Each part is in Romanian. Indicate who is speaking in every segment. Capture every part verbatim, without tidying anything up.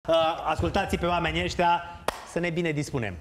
Speaker 1: Ascultați pe oamenii ăștia, să ne bine dispunem.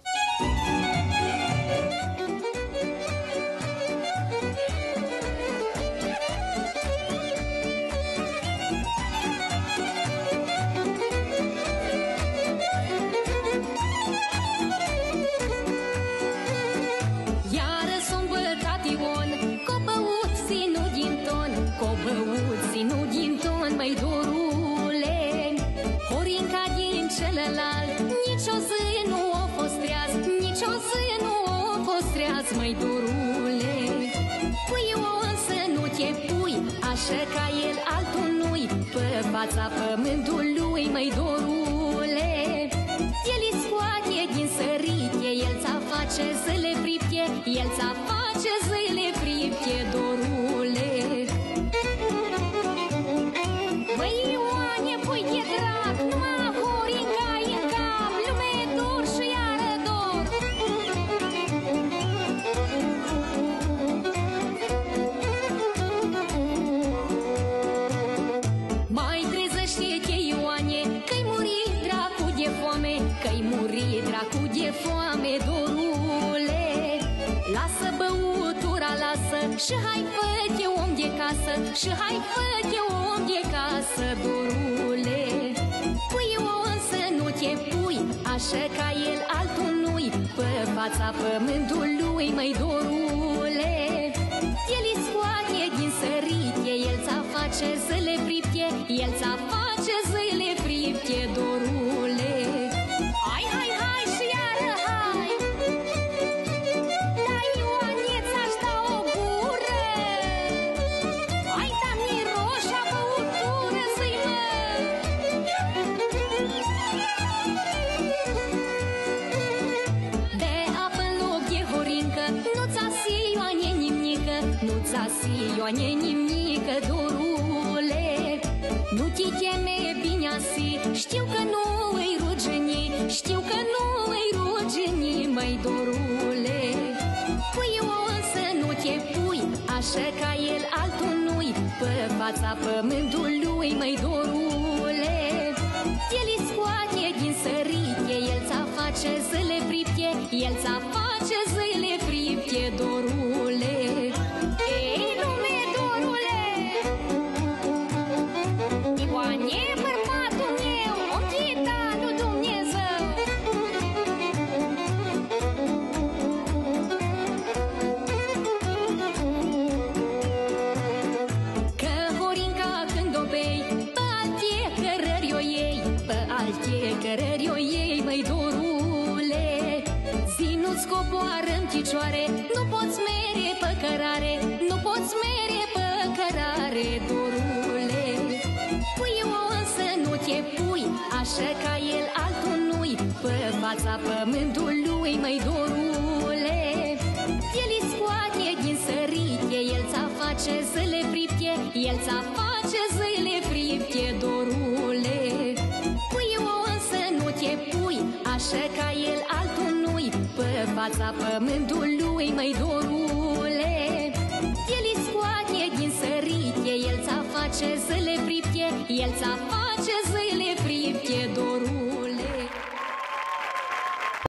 Speaker 2: Măi, dorule, pui o însă nu te pui, așa ca el altul nu-i, pe fața pământului, măi, dorule. El îi scoate din sărite, el ți-a face să le fripte, el ți-a face să le fripte, dorule. Măi, Ioane, pui de drag, numai Horinca-i în cap, lume dor și iară dor. Că-i muri dracu de foame, dorule. Lasă băutura, lasă, și hai fă-te om de casă, și hai fă-te om de casă, dorule. Pui o însă nu te pui, așa ca el altul nu-i, pe fața pământului, măi, dorule. El îi scoate din sărite, el ți-a face să le fripte, el ți-a face să le fripte, dorule. Hai, hai, hai și iară hai! Da, Ioane, ți-aș da o gură! Hai, da, miroșa băutură să-i mă! De apă în loc de horincă, nu-ți asi, Ioane, nimică, nu-ți asi, Ioane, nimică, dorule. Nu te teme bine asi, știu că nu îi rugini, știu că nu îi rugini, măi, dorule. Pui o însă nu te pui, așa ca el altul nu-i, pe fața pământului, măi, dorule. El îi scoate din sărite, el ți-a face să le fripte, el ți-a face să le fripte, dorule. Ei, lume, dorule! Ioane, bărbatul meu, om ghita lui Dumnezeu. Că Horinca când o bei, pe alte cărări o iei, pe alte cărări o iei, măi, dorule. Zi nu-ți coboară-n picioare, nu poți mere pe cărare, nu poți mere pe cărare, dorule. Pui o însă nu te pui, așa ca el altul nu-i, pe fața pământului, măi, dorule. El îi scoate din sărite, el ți-a face să le fripte, el ți-a face să le fripte, dorule. Pui o însă nu te pui, așa ca el altul nu-i, pe fața pământului, măi, dorule. El îi scoate din sărite, el ți-a face să le fripte, el ți-a face